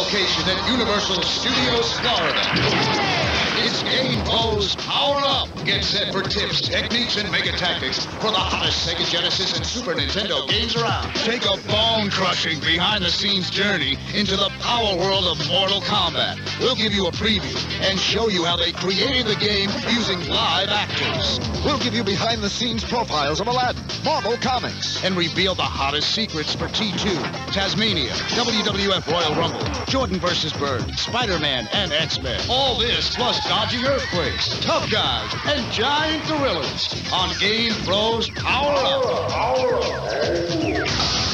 location at Universal Studios, Florida. It's GamePro's Power Up. Get set for tips, techniques, and mega tactics for the hottest Sega Genesis and Super Nintendo games around. Take a bone-crushing behind-the-scenes journey into the power world of Mortal Kombat. We'll give you a preview and show you how they created the game using live actors. We'll give you behind-the-scenes profiles of Aladdin, Marvel Comics, and reveal the hottest secrets for T2, Tazmania, WWF Royal Rumble, Jordan vs. Bird, Spider-Man, and X-Men. All this plus dodging earthquakes, tough guys, and giant gorillas on GamePro's Power Up. Power Up.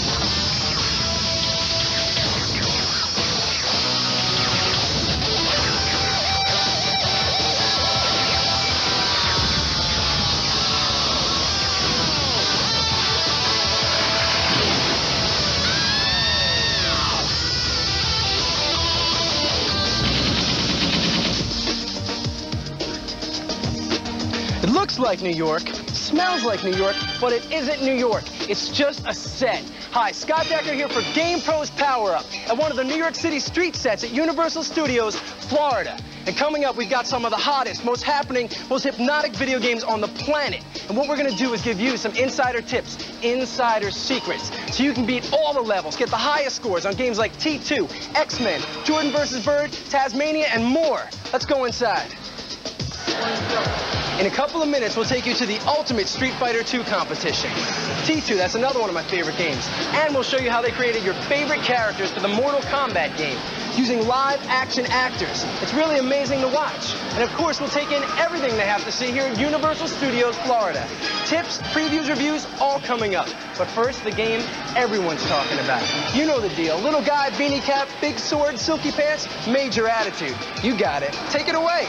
It looks like New York, smells like New York, but it isn't New York. It's just a set. Hi, Scott Decker here for GamePro's Power Up at one of the New York City street sets at Universal Studios, Florida. And coming up, we've got some of the hottest, most happening, most hypnotic video games on the planet. And what we're going to do is give you some insider tips, insider secrets, so you can beat all the levels, get the highest scores on games like T2, X-Men, Jordan vs. Bird, Tazmania, and more. Let's go inside. In a couple of minutes, we'll take you to the ultimate Street Fighter II competition. T2, that's another one of my favorite games. And we'll show you how they created your favorite characters for the Mortal Kombat game using live action actors. It's really amazing to watch. And of course, we'll take in everything they have to see here at Universal Studios, Florida. Tips, previews, reviews, all coming up. But first, the game everyone's talking about. You know the deal. Little guy, beanie cap, big sword, silky pants, major attitude. You got it. Take it away.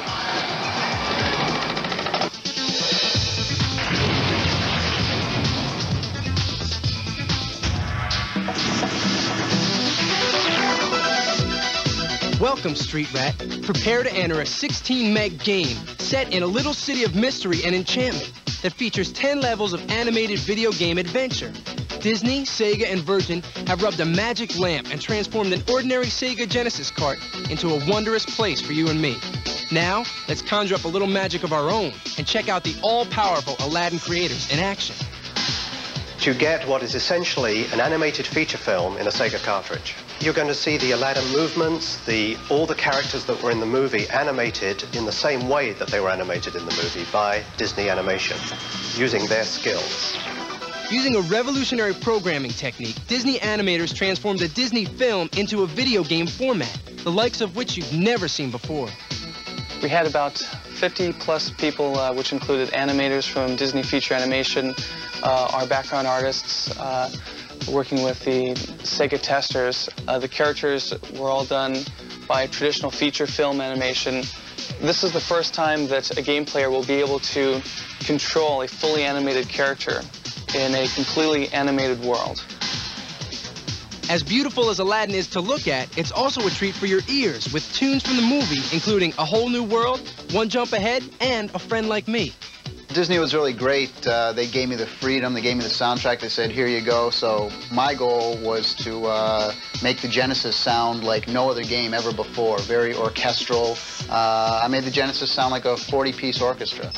Welcome, Street Rat. Prepare to enter a 16-meg game set in a little city of mystery and enchantment that features 10 levels of animated video game adventure. Disney, Sega, and Virgin have rubbed a magic lamp and transformed an ordinary Sega Genesis cart into a wondrous place for you and me. Now, let's conjure up a little magic of our own and check out the all-powerful Aladdin creators in action. To get what is essentially an animated feature film in a Sega cartridge. You're going to see the Aladdin movements, all the characters that were in the movie animated in the same way that they were animated in the movie by Disney Animation, using their skills. Using a revolutionary programming technique, Disney animators transformed a Disney film into a video game format, the likes of which you've never seen before. We had about 50+ people, which included animators from Disney Feature Animation, our background artists, working with the Sega testers. The characters were all done by traditional feature film animation. This is the first time that a game player will be able to control a fully animated character in a completely animated world. As beautiful as Aladdin is to look at, it's also a treat for your ears with tunes from the movie, including A Whole New World, One Jump Ahead, and A Friend Like Me. Disney was really great. They gave me the freedom, they gave me the soundtrack, they said, here you go. So my goal was to make the Genesis sound like no other game ever before, very orchestral. I made the Genesis sound like a 40-piece orchestra.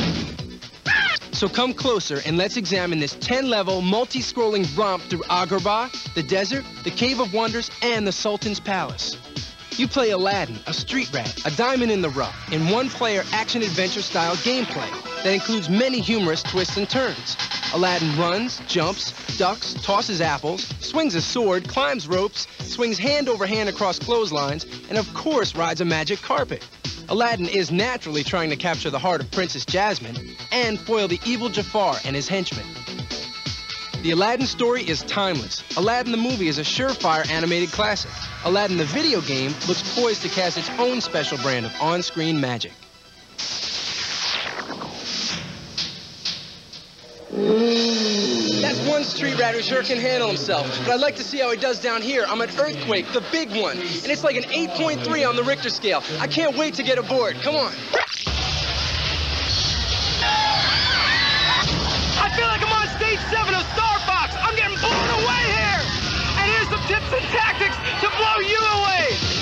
So come closer and let's examine this 10-level, multi-scrolling romp through Agrabah, the desert, the Cave of Wonders, and the Sultan's Palace. You play Aladdin, a street rat, a diamond in the rough, in one-player action-adventure style gameplay that includes many humorous twists and turns. Aladdin runs, jumps, ducks, tosses apples, swings a sword, climbs ropes, swings hand over hand across clotheslines, and of course rides a magic carpet. Aladdin is naturally trying to capture the heart of Princess Jasmine and foil the evil Jafar and his henchmen. The Aladdin story is timeless. Aladdin the movie is a surefire animated classic. Aladdin the video game looks poised to cast its own special brand of on-screen magic. That's one street rat who sure can handle himself, but I'd like to see how he does down here. I'm at Earthquake, the big one, and it's like an 8.3 on the Richter scale. I can't wait to get aboard. Come on. I feel like I'm on stage 7 of Star Fox. I'm getting blown away here. And here's some tips and tactics to blow you away.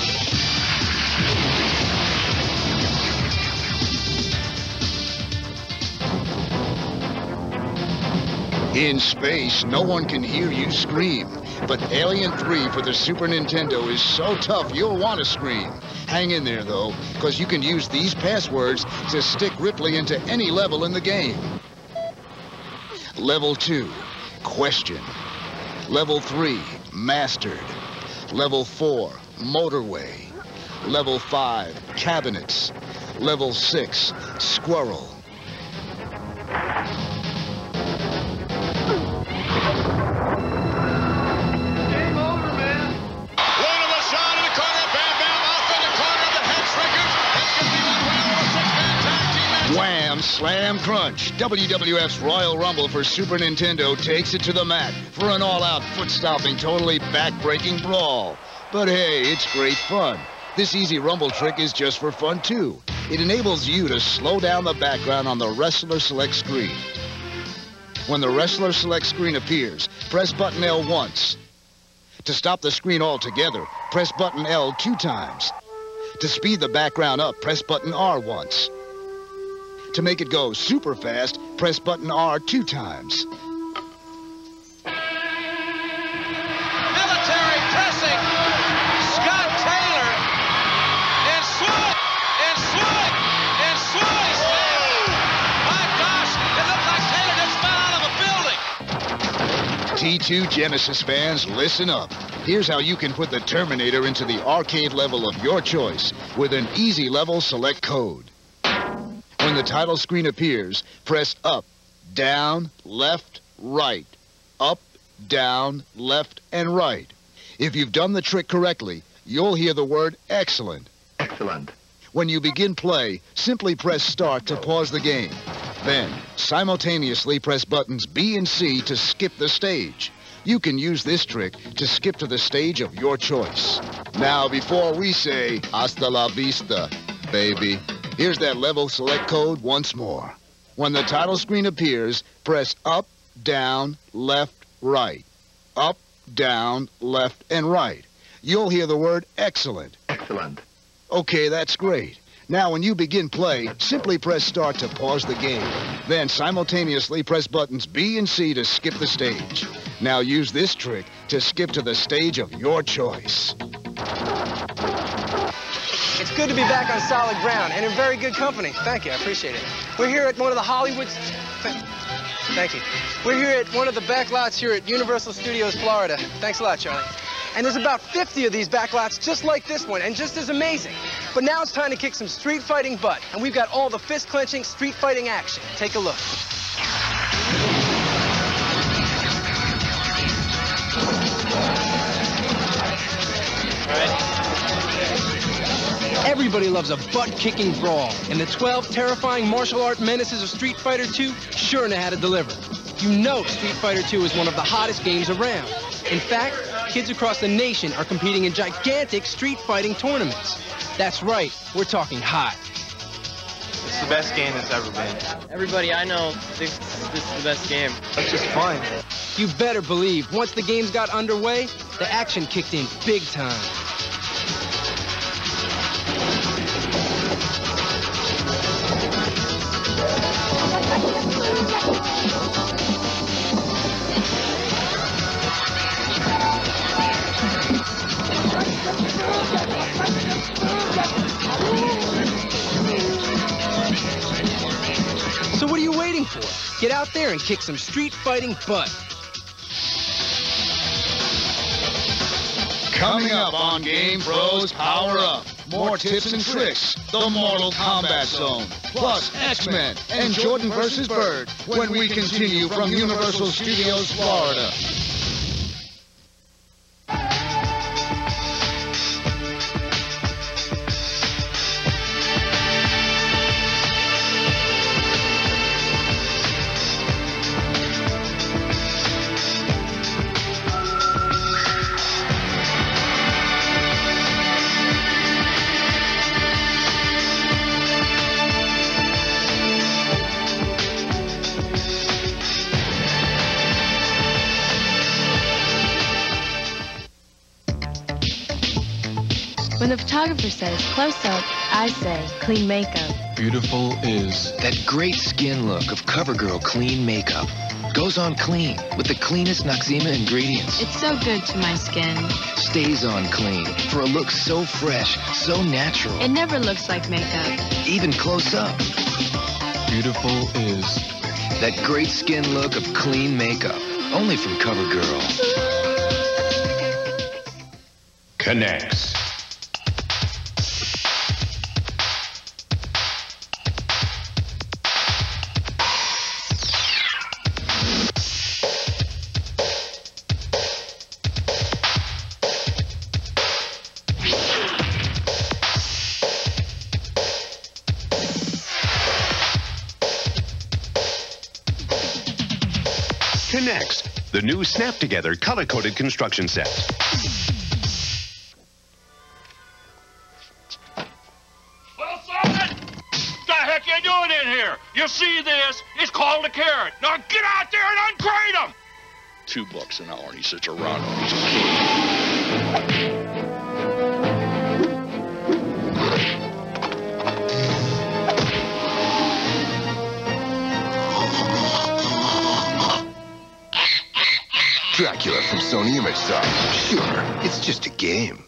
In space, no one can hear you scream. But Alien 3 for the Super Nintendo is so tough you'll want to scream. Hang in there, though, because you can use these passwords to stick Ripley into any level in the game. Level 2, Question. Level 3, Mastered. Level 4, Motorway. Level 5, Cabinets. Level 6, Squirrel. Wham, slam, crunch. WWF's Royal Rumble for Super Nintendo takes it to the mat for an all-out, foot-stomping, totally back-breaking brawl. But hey, it's great fun. This easy Rumble trick is just for fun, too. It enables you to slow down the background on the Wrestler Select screen. When the Wrestler Select screen appears, press button L once. To stop the screen altogether, press button L 2 times. To speed the background up, press button R once. To make it go super fast, press button R 2 times. Military pressing. Scott Taylor. And swing. And swing. And swing. My gosh, it looked like Taylor just fell out of a building. T2 Genesis fans, listen up. Here's how you can put the Terminator into the arcade level of your choice with an easy level select code. When the title screen appears, press up, down, left, right. Up, down, left, and right. If you've done the trick correctly, you'll hear the word excellent. Excellent. When you begin play, simply press start to pause the game. Then, simultaneously press buttons B and C to skip the stage. You can use this trick to skip to the stage of your choice. Now, before we say hasta la vista, baby, here's that level select code once more. When the title screen appears, press up, down, left, right. Up, down, left, and right. You'll hear the word excellent. Excellent. Okay, that's great. Now, when you begin play, simply press start to pause the game. Then simultaneously press buttons B and C to skip the stage. Now use this trick to skip to the stage of your choice. It's good to be back on solid ground and in very good company. Thank you, I appreciate it. We're here at one of the Hollywoods... Thank you. We're here at one of the back lots here at Universal Studios, Florida. Thanks a lot, Charlie. And there's about 50 of these back lots just like this one, and just as amazing. But now it's time to kick some street fighting butt, and we've got all the fist-clenching street fighting action. Take a look. Everybody loves a butt-kicking brawl, and the 12 terrifying martial art menaces of Street Fighter II sure know how to deliver. You know Street Fighter II is one of the hottest games around. In fact, kids across the nation are competing in gigantic street fighting tournaments. That's right, we're talking hot. It's the best game that's ever been. Everybody I know thinks this is the best game. It's just fun. You better believe once the games got underway, the action kicked in big time. So what are you waiting for? Get out there and kick some street fighting butt. Coming up on GamePro's Power Up. More tips and tricks, the Mortal Kombat Zone, plus X-Men and Jordan vs. Bird when we continue from Universal Studios, Florida. When the photographer says close up, I say clean makeup. Beautiful is that great skin look of CoverGirl Clean Makeup. Goes on clean with the cleanest Noxzema ingredients. It's so good to my skin. Stays on clean for a look so fresh, so natural. It never looks like makeup. Even close up. Beautiful is that great skin look of clean makeup. Only from CoverGirl. Connects. Connects, the new snap-together color-coded construction set. Well, Sergeant, what the heck you doing in here? You see this? It's called a carrot. Now get out there and uncrate them! $2 an hour, and he sits around and he's a king. Dracula from Sony Image Side. Sure, it's just a game.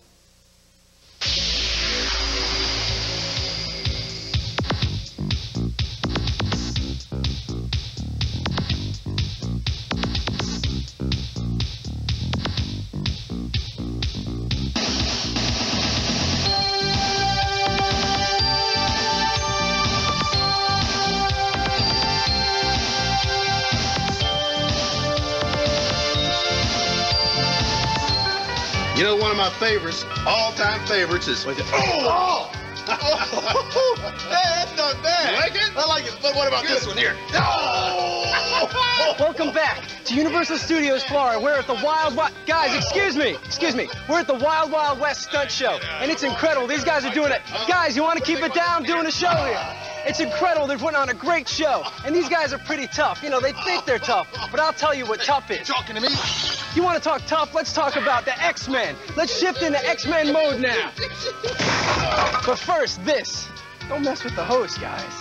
You know, one of my favorites, all-time favorites is... Oh! Hey, that's not bad. You like it? I like it, but what about this one here? Oh! Welcome back to Universal Studios Florida. We're at the Guys, excuse me. We're at the Wild Wild West Stunt Show, and it's incredible. These guys are doing it. Guys, you want to keep it down doing a show here? It's incredible. They're putting on a great show, and these guys are pretty tough. You know, they think they're tough, but I'll tell you what tough is. Talking to me? You want to talk tough? Let's talk about the X-Men. Let's shift into X-Men mode now. But first, this. Don't mess with the host, guys.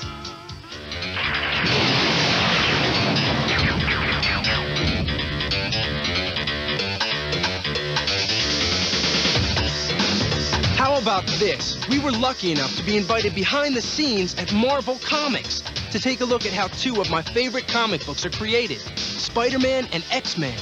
How about this? We were lucky enough to be invited behind the scenes at Marvel Comics to take a look at how two of my favorite comic books are created, Spider-Man and X-Men.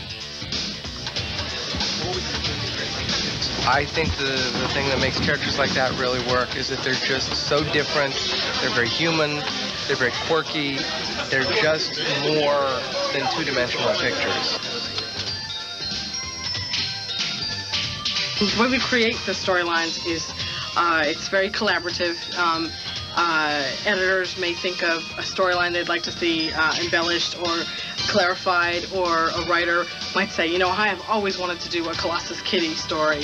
I think the thing that makes characters like that really work is that they're just so different. They're very human. They're very quirky. They're just more than two-dimensional pictures. The way we create the storylines is it's very collaborative. Editors may think of a storyline they'd like to see embellished or clarified, or a writer might say, you know, I have always wanted to do a Colossus Kitty story.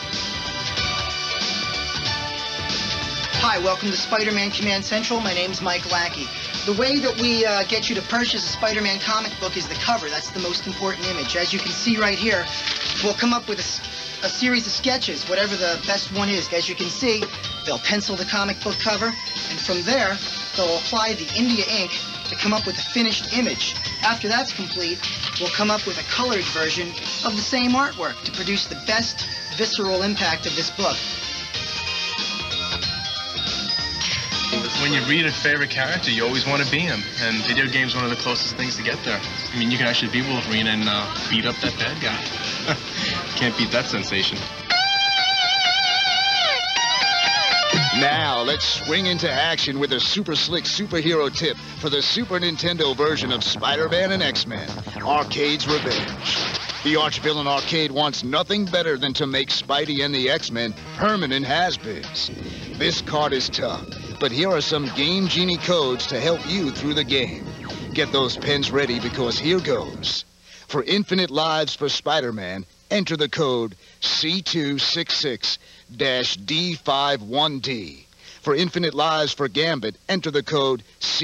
Hi, welcome to Spider-Man Command Central. My name's Mike Lackey. The way that we get you to purchase a Spider-Man comic book is the cover. That's the most important image. As you can see right here, we'll come up with a series of sketches, whatever the best one is. As you can see, they'll pencil the comic book cover, and from there, they'll apply the India ink to come up with a finished image. After that's complete, we'll come up with a colored version of the same artwork to produce the best visceral impact of this book. When you read a favorite character, you always want to be him, and video game's one of the closest things to get there. I mean, you can actually be Wolverine and beat up that bad guy. Can't beat that sensation. Now, let's swing into action with a super slick superhero tip for the Super Nintendo version of Spider-Man and X-Men, Arcade's Revenge. The arch-villain Arcade wants nothing better than to make Spidey and the X-Men permanent has-beens. This card is tough, but here are some Game Genie codes to help you through the game. Get those pens ready because here goes. For infinite lives for Spider-Man, enter the code C266-D51D. For infinite lives for Gambit, enter the code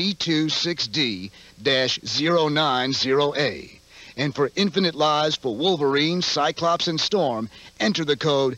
C26D-090A. And for infinite lives for Wolverine, Cyclops, and Storm, enter the code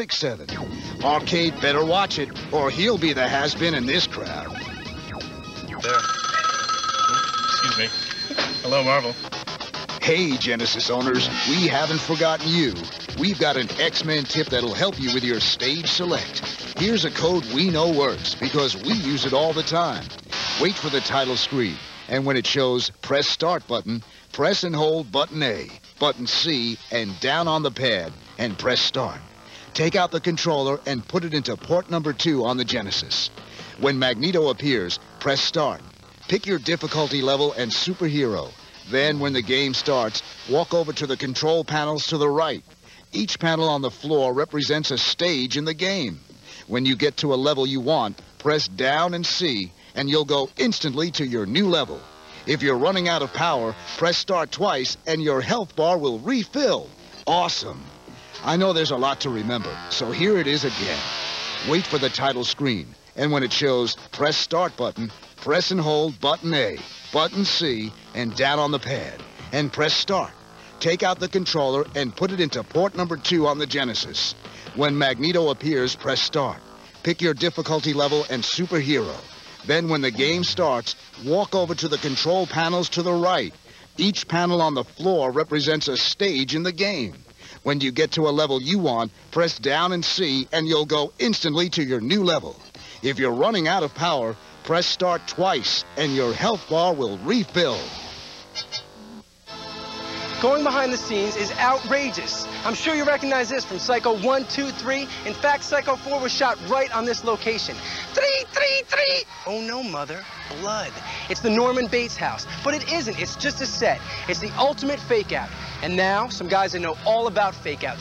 C2C2-D767. Arcade better watch it, or he'll be the has-been in this crowd. right there. Excuse me. Hello, Marvel. Hey, Genesis owners, we haven't forgotten you. We've got an X-Men tip that'll help you with your stage select. Here's a code we know works because we use it all the time. Wait for the title screen, and when it shows press start button, press and hold button A, button C, and down on the pad, and press start. Take out the controller and put it into port number 2 on the Genesis. When Magneto appears, press start. Pick your difficulty level and superhero. Then, when the game starts, walk over to the control panels to the right. Each panel on the floor represents a stage in the game. When you get to a level you want, press down and C, and you'll go instantly to your new level. If you're running out of power, press start twice, and your health bar will refill. Awesome. I know there's a lot to remember, so here it is again. Wait for the title screen, and when it shows press start button, press and hold button A, button C, and down on the pad, and press start. Take out the controller and put it into port number 2 on the Genesis. When Magneto appears, press start. Pick your difficulty level and superhero. Then when the game starts, walk over to the control panels to the right. Each panel on the floor represents a stage in the game. When you get to a level you want, press down and C, and you'll go instantly to your new level. If you're running out of power, press start twice, and your health bar will refill. Going behind the scenes is outrageous. I'm sure you recognize this from Psycho 1, 2, 3. In fact, Psycho 4 was shot right on this location. 333! Oh no, Mother. Blood. It's the Norman Bates house. But it isn't. It's just a set. It's the ultimate fake-out. And now, some guys that know all about fake-outs.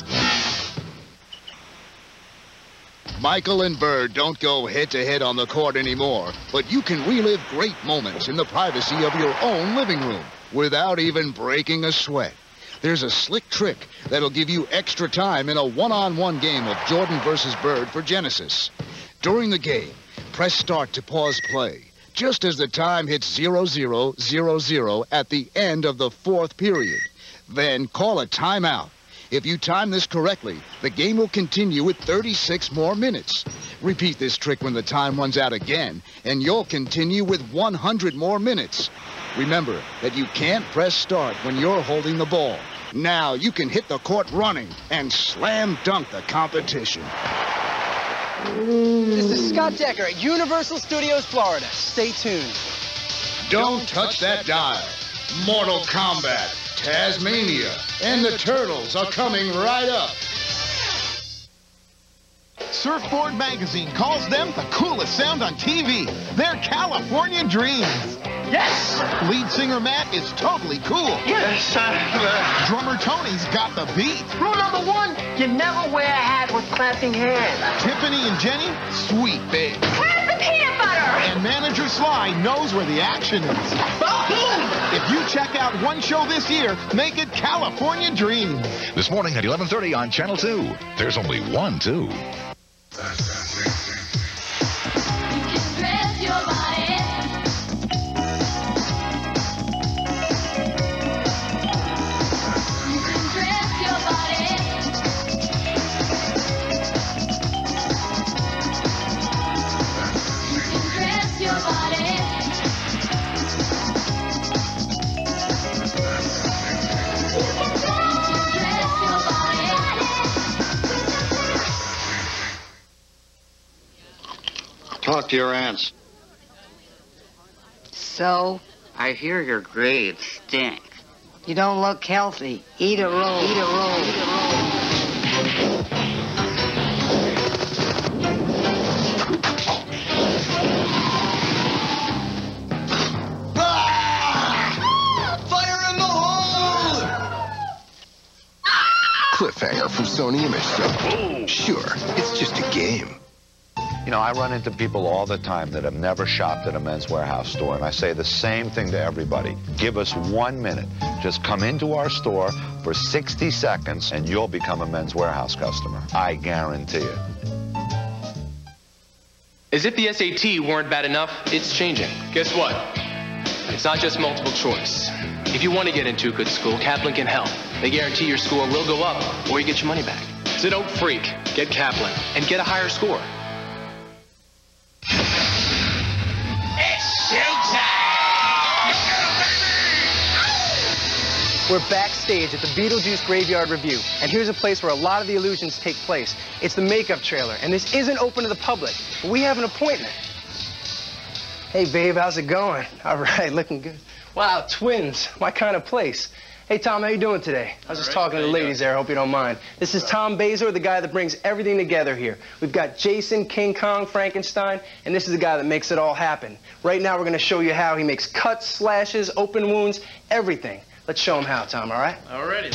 Michael and Bird don't go head-to-head on the court anymore, but you can relive great moments in the privacy of your own living room without even breaking a sweat. There's a slick trick that'll give you extra time in a one-on-one game of Jordan versus Bird for Genesis. During the game, press start to pause play, just as the time hits 0000 at the end of the 4th period. Then call a timeout. If you time this correctly, the game will continue with 36 more minutes. Repeat this trick when the time runs out again, and you'll continue with 100 more minutes. Remember that you can't press start when you're holding the ball. Now you can hit the court running and slam dunk the competition. This is Scott Decker at Universal Studios, Florida. Stay tuned. Don't touch that dial. Mortal Kombat, Tazmania, and the Turtles are coming right up. Surfboard Magazine calls them the coolest sound on TV. They're California Dreams. Yes! Lead singer Matt is totally cool. Yes, Drummer Tony's got the beat. Rule number 1, you never wear a hat with clapping hands. Tiffany and Jenny, sweet babes. Where's the peanut butter? And manager Sly knows where the action is. If you check out one show this year, make it California Dreams. This morning at 11:30 on Channel 2. There's only one, too. Talk to your aunts. So? I hear your grades stink. You don't look healthy. Eat a roll. Eat a roll. Eat a roll. Cliffhanger from Sony Image Show. Sure, it's just a game. You know, I run into people all the time that have never shopped at a Men's Warehouse store, and I say the same thing to everybody. Give us 1 minute. Just come into our store for 60 seconds, and you'll become a Men's Warehouse customer. I guarantee it. As if the SAT weren't bad enough, it's changing. Guess what? It's not just multiple choice. If you want to get into a good school, Kaplan can help. They guarantee your score will go up, or you get your money back. So don't freak. Get Kaplan and get a higher score. It's showtime! We're backstage at the Beetlejuice Graveyard Review, and here's a place where a lot of the illusions take place. It's the makeup trailer, and this isn't open to the public, but we have an appointment. Hey, babe, how's it going? All right, looking good. Wow, twins, my kind of place. Hey, Tom, how you doing today? I was just talking to the ladies there, I hope you don't mind. This is Tom Bazor, the guy that brings everything together here. We've got Jason, King Kong, Frankenstein, and this is the guy that makes it all happen. Right now, we're gonna show you how he makes cuts, slashes, open wounds, everything. Let's show him how, Tom, all right? Alrighty.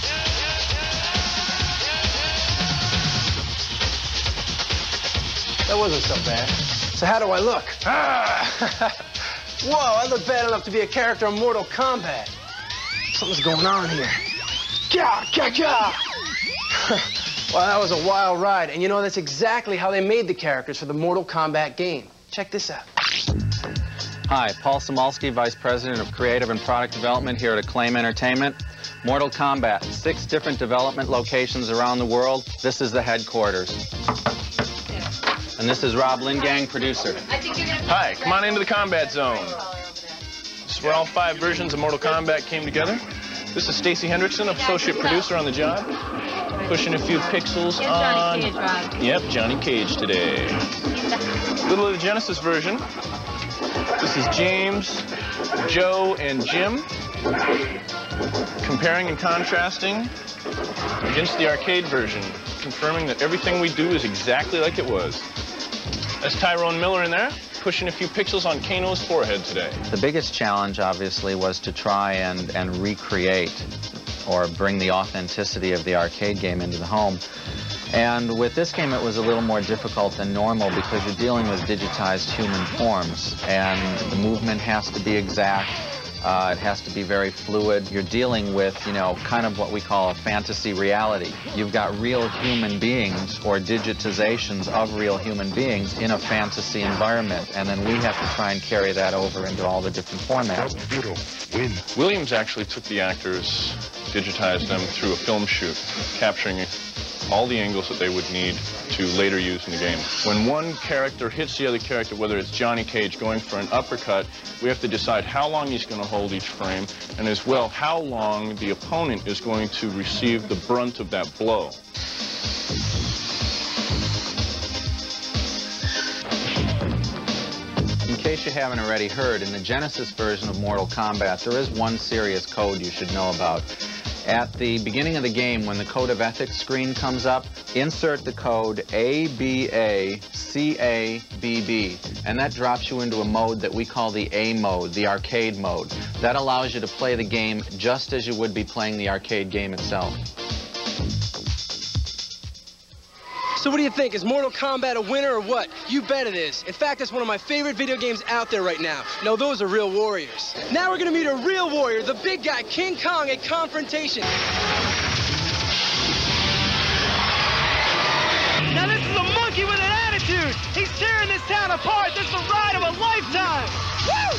That wasn't so bad. So how do I look? Ah! Whoa, I look bad enough to be a character in Mortal Kombat. Something's going on here. Gah, gah, gah! Well, that was a wild ride, and you know, that's exactly how they made the characters for the Mortal Kombat game. Check this out. Hi, Paul Samolsky, Vice President of Creative and Product Development here at Acclaim Entertainment. Mortal Kombat, 6 different development locations around the world. This is the headquarters. And this is Rob Lingang, producer. Hi, come on into the Combat Zone. This is where all 5 versions of Mortal Kombat came together. This is Stacy Hendrickson, associate producer on the job. Pushing a few pixels on... Johnny Cage, Rob. Yep, Johnny Cage today. Little of the Genesis version. This is James, Joe, and Jim. Comparing and contrasting against the arcade version. Confirming that everything we do is exactly like it was. That's Tyrone Miller in there, pushing a few pixels on Kano's forehead today. The biggest challenge, obviously, was to try and recreate or bring the authenticity of the arcade game into the home. And with this game, it was a little more difficult than normal because you're dealing with digitized human forms, and the movement has to be exact. It has to be very fluid. You're dealing with, you know, kind of what we call a fantasy reality. You've got real human beings or digitizations of real human beings in a fantasy environment, and then we have to try and carry that over into all the different formats. Williams actually took the actors, digitized them through a film shoot, capturing all the angles that they would need to later use in the game. When one character hits the other character, whether it's Johnny Cage going for an uppercut, we have to decide how long he's going to hold each frame, and as well, how long the opponent is going to receive the brunt of that blow. In case you haven't already heard, in the Genesis version of Mortal Kombat, there is one serious code you should know about. At the beginning of the game, when the Code of Ethics screen comes up, insert the code ABACABB, and that drops you into a mode that we call the A mode, the arcade mode. That allows you to play the game just as you would be playing the arcade game itself. So what do you think? Is Mortal Kombat a winner or what? You bet it is. In fact, it's one of my favorite video games out there right now. No, those are real warriors. Now we're gonna meet a real warrior, the big guy, King Kong, at Confrontation. Now this is a monkey with an attitude. He's tearing this town apart. This is the ride of a lifetime. Woo!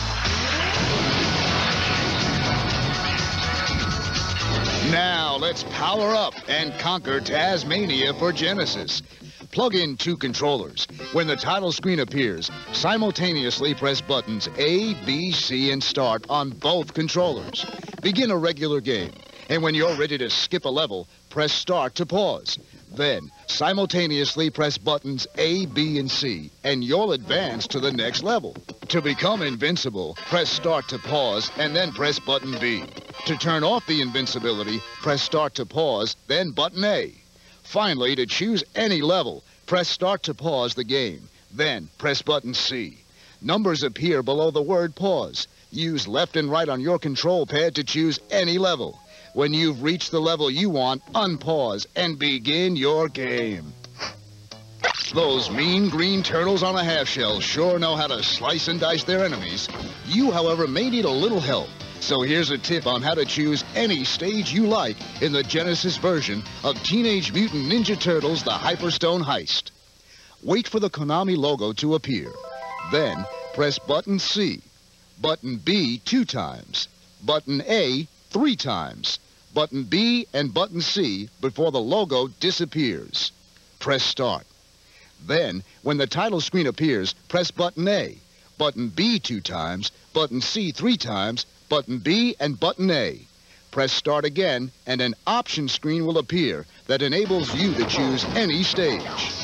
Now, let's power up and conquer Tazmania for Genesis. Plug in 2 controllers. When the title screen appears, simultaneously press buttons A, B, C, and Start on both controllers. Begin a regular game, and when you're ready to skip a level, press Start to pause. Then, simultaneously press buttons A, B, and C, and you'll advance to the next level. To become invincible, press Start to pause, and then press button B. To turn off the invincibility, press Start to pause, then button A. Finally, to choose any level, press Start to pause the game, then press button C. Numbers appear below the word pause. Use left and right on your control pad to choose any level. When you've reached the level you want, unpause and begin your game. Those mean green turtles on a half-shell sure know how to slice and dice their enemies. You, however, may need a little help. So here's a tip on how to choose any stage you like in the Genesis version of Teenage Mutant Ninja Turtles: The Hyperstone Heist. Wait for the Konami logo to appear. Then press button C, button B 2 times, button A 3 times, button B and button C before the logo disappears. Press Start. Then, when the title screen appears, press button A, button B 2 times, button C 3 times, button B and button A. Press start again, and an option screen will appear that enables you to choose any stage.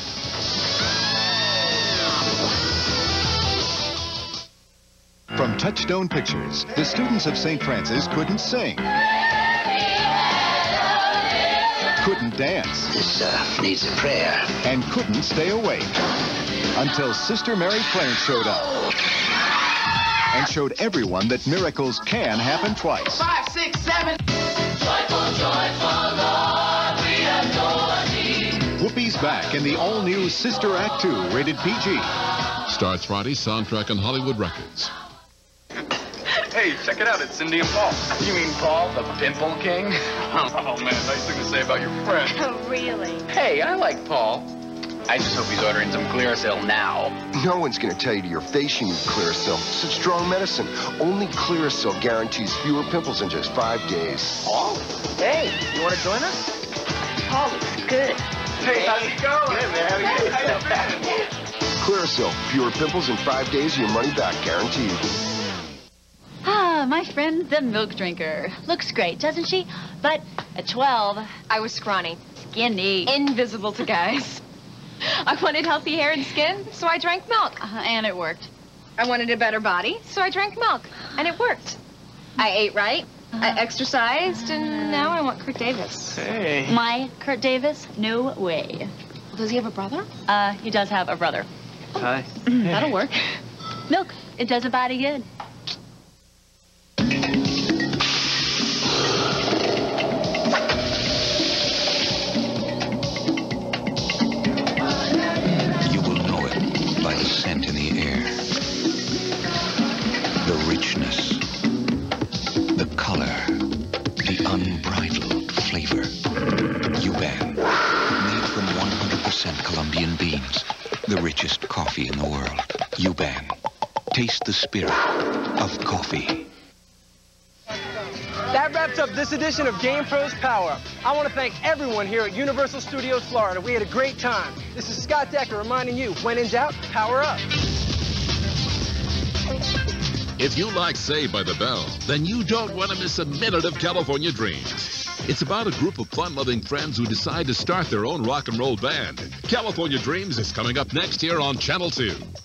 From Touchstone Pictures, the students of St. Francis couldn't sing. Couldn't dance. This needs a prayer. And couldn't stay awake. Until Sister Mary Clarence showed up. And showed everyone that miracles can happen twice. 5, 6, 7. Joyful, joyful Lord, we adore thee. Whoopi's back in the all-new Sister Act 2, rated PG. Starts Friday, soundtrack on Hollywood Records. Hey, check it out, it's Cindy and Paul. You mean Paul, the Pimple King? Oh, man, nice thing to say about your friend. Oh, really? Hey, I like Paul. I just hope he's ordering some Clearasil now. No one's going to tell you to your face you need Clearasil. It's such strong medicine. Only Clearasil guarantees fewer pimples in just 5 days. Paul? Hey, you want to join us? Paul looks good. Hey, how's it going? Good, man. How you doing? Clearasil, fewer pimples in 5 days, your money back guaranteed. Ah, my friend, the milk drinker. Looks great, doesn't she? But at 12, I was scrawny, skinny, invisible to guys. I wanted healthy hair and skin, so I drank milk. And it worked. I wanted a better body, so I drank milk. And it worked. I ate right, I exercised, and now I want Kurt Davis. Hey. My Kurt Davis? No way. Does he have a brother? He does have a brother. Hi. That'll work. Milk, it does a body good. Scent in the air, the richness, the color, the unbridled flavor. Yuban, made from 100% Colombian beans, the richest coffee in the world. Yuban, taste the spirit of coffee. That wraps up this edition of GamePro's Power Up. I want to thank everyone here at Universal Studios Florida. We had a great time. This is Scott Decker reminding you, when in doubt, power up. If you like Saved by the Bell, then you don't want to miss a minute of California Dreams. It's about a group of fun-loving friends who decide to start their own rock and roll band. California Dreams is coming up next here on Channel 2.